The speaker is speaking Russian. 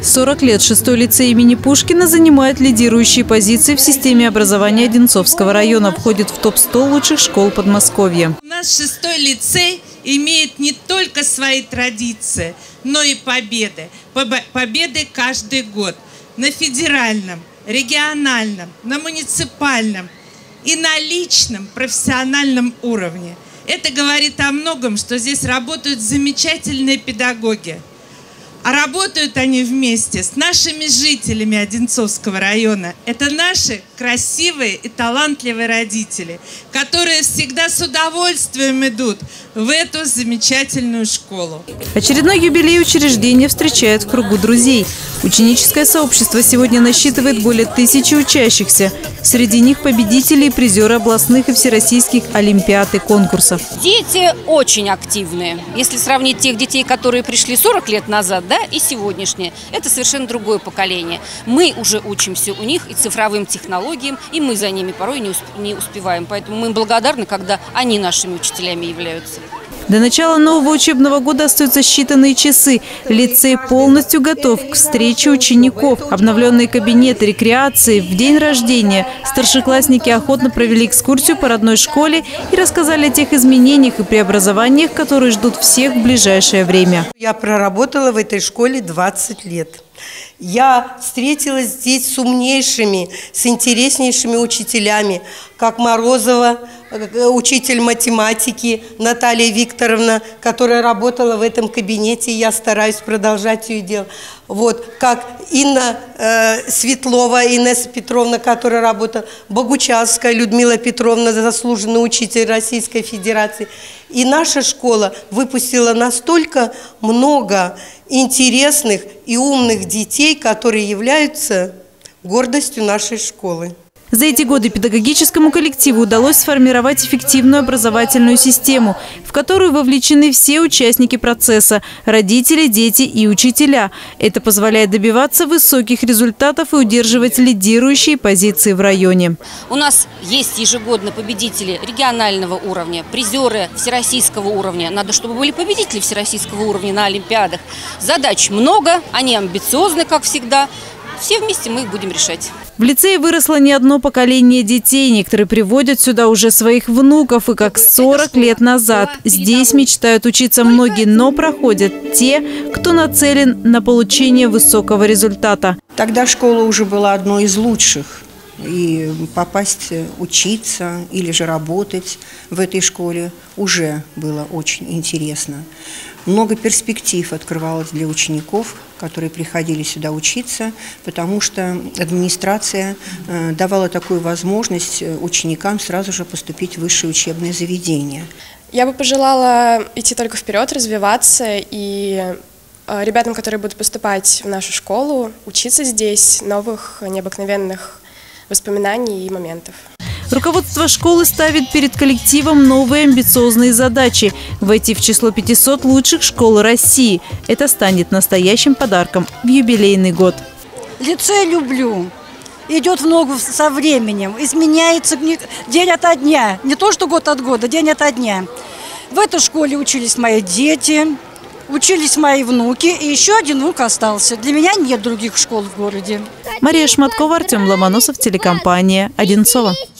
40 лет 6-й лицей имени Пушкина занимает лидирующие позиции в системе образования Одинцовского района. Входит в топ-100 лучших школ Подмосковья. У нас 6-й лицей имеет не только свои традиции, но и победы. Победы каждый год на федеральном, региональном, на муниципальном и на личном профессиональном уровне. Это говорит о многом, что здесь работают замечательные педагоги. А работают они вместе с нашими жителями Одинцовского района. Это наши красивые и талантливые родители, которые всегда с удовольствием идут в эту замечательную школу. Очередной юбилей учреждения встречает в кругу друзей. Ученическое сообщество сегодня насчитывает более 1000 учащихся. Среди них победители и призеры областных и всероссийских олимпиад и конкурсов. Дети очень активные. Если сравнить тех детей, которые пришли 40 лет назад, да, и сегодняшние, это совершенно другое поколение. Мы уже учимся у них и цифровым технологиям, и мы за ними порой не успеваем. Поэтому мы им благодарны, когда они нашими учителями являются. До начала нового учебного года остаются считанные часы. Лицей полностью готов к встрече учеников. Обновленные кабинеты, рекреации. В день рождения старшеклассники охотно провели экскурсию по родной школе и рассказали о тех изменениях и преобразованиях, которые ждут всех в ближайшее время. Я проработала в этой школе 20 лет. Я встретилась здесь с умнейшими, с интереснейшими учителями, как Морозова, учитель математики Наталья Викторовна, которая работала в этом кабинете, и я стараюсь продолжать ее дело. Вот, как Инна Светлова, Инесса Петровна, которая работала, Богучарская Людмила Петровна, заслуженный учитель Российской Федерации. И наша школа выпустила настолько много интересных и умных детей, которые являются гордостью нашей школы. За эти годы педагогическому коллективу удалось сформировать эффективную образовательную систему, в которую вовлечены все участники процесса – родители, дети и учителя. Это позволяет добиваться высоких результатов и удерживать лидирующие позиции в районе. У нас есть ежегодно победители регионального уровня, призеры всероссийского уровня. Надо, чтобы были победители всероссийского уровня на олимпиадах. Задач много, они амбициозны, как всегда. Все вместе мы их будем решать. В лицее выросло не одно поколение детей. Некоторые приводят сюда уже своих внуков. И как 40 лет назад. Здесь мечтают учиться многие, но проходят те, кто нацелен на получение высокого результата. Тогда школа уже была одной из лучших. И попасть учиться или же работать в этой школе уже было очень интересно. Много перспектив открывалось для учеников, которые приходили сюда учиться, потому что администрация давала такую возможность ученикам сразу же поступить в высшее учебное заведение. Я бы пожелала идти только вперед, развиваться, и ребятам, которые будут поступать в нашу школу, учиться здесь новых необыкновенных воспоминаний и моментов. Руководство школы ставит перед коллективом новые амбициозные задачи – войти в число 500 лучших школ России. Это станет настоящим подарком в юбилейный год. Лицей люблю. Идет в ногу со временем. Изменяется день ото дня. Не то, что год от года, день ото дня. В этой школе учились мои дети, учились мои внуки. И еще один внук остался. Для меня нет других школ в городе. Мария Шматкова, Артем Ломоносов, телекомпания «Одинцово».